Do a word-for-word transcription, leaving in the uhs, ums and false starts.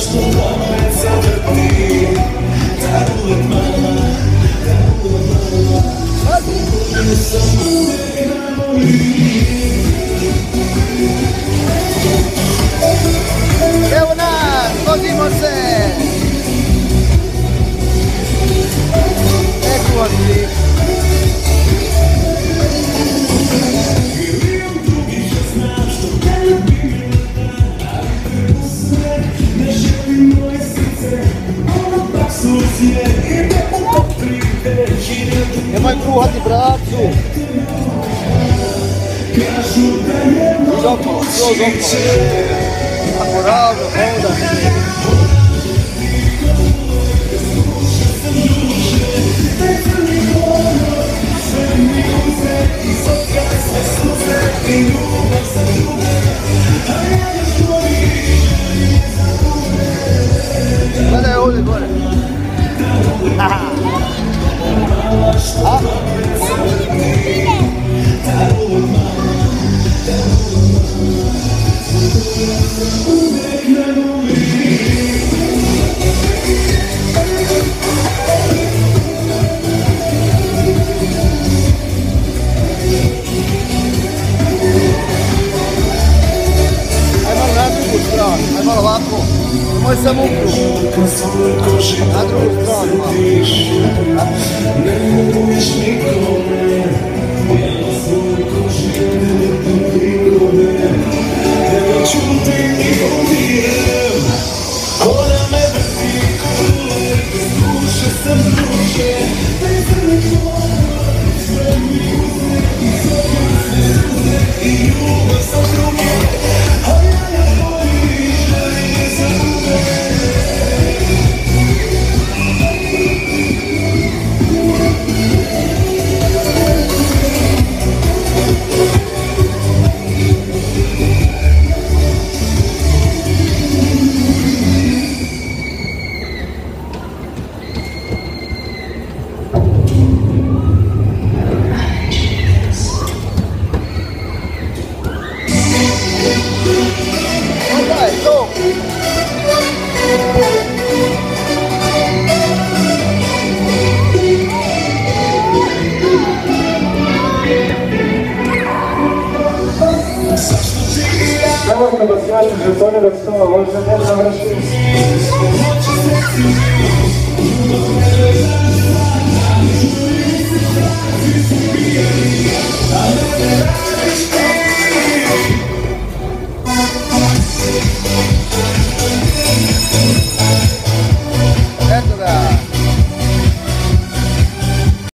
Zašto opet sada ti, daruje mama, daruje mama. Ja sam uvek najbolji. Evo nas, vozimo se! Eku odli. Nemoj kruhati bracu! Iz okolo, skroz okolo. Ako ravno, onda. Gledaj ovdje gore. Haha. A? Aj malo ovako, nemoj samo ukruh, na drugu stranu malo. Ne moguš nikome, ja na svoju koži ne nikome. Evo čutim i umijem, ona me vrti kule, bez duše sam druže, bez nekome, sve mi uzme i zove sve uzme i ljubav sam druge, a ja ne volim, želim za druge. Nemojte da sjači žetone dok stola, možda ne završim. I'm